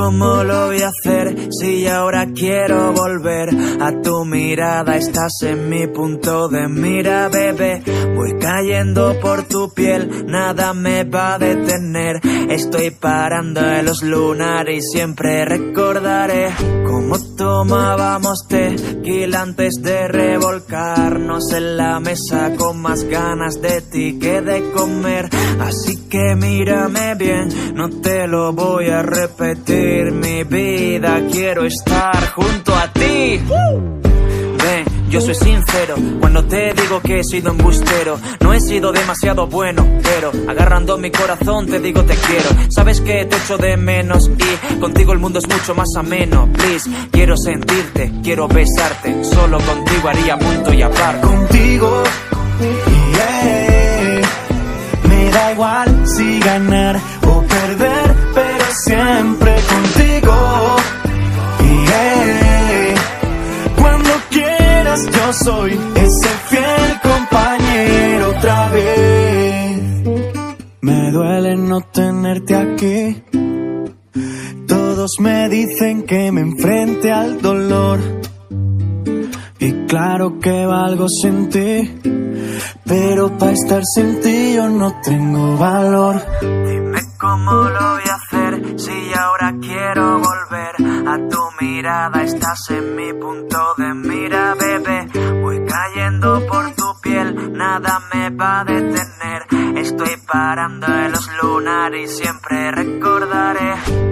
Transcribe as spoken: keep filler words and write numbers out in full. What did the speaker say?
cómo lo voy a hacer si ahora quiero volver a tu mirada. Estás en mi punto de mira, bebé. Voy cayendo por tu piel, nada me va a detener. Estoy parando en los lunares y siempre recordaré cómo tomábamos tequila antes de revolcarnos en la mesa con más ganas de ti que de comer. Así que mírame bien, no te lo voy a repetir. Mi vida, quiero estar junto a ti. Ven, yo soy sincero cuando te digo que he sido embustero. No he sido demasiado bueno, pero agarrando mi corazón te digo te quiero. Sabes que te echo de menos y contigo el mundo es mucho más ameno. Please, quiero sentirte, quiero besarte. Solo contigo haría punto y aparte. Contigo, yeah. Me da igual si ganar o perder, pero siempre contigo, yeah. Cuando quieras yo soy ese fiel compañero otra vez. Me duele no tenerte aquí. Todos me dicen que me enfrente al dolor, y claro que valgo sin ti, pero para estar sin ti yo no tengo valor. Dime cómo lo voy a hacer si ahora quiero volver a tu mirada. Estás en mi punto de mira, bebé. Voy cayendo por tu piel, nada me va a detener. Estoy parando en los lunares y siempre recordaré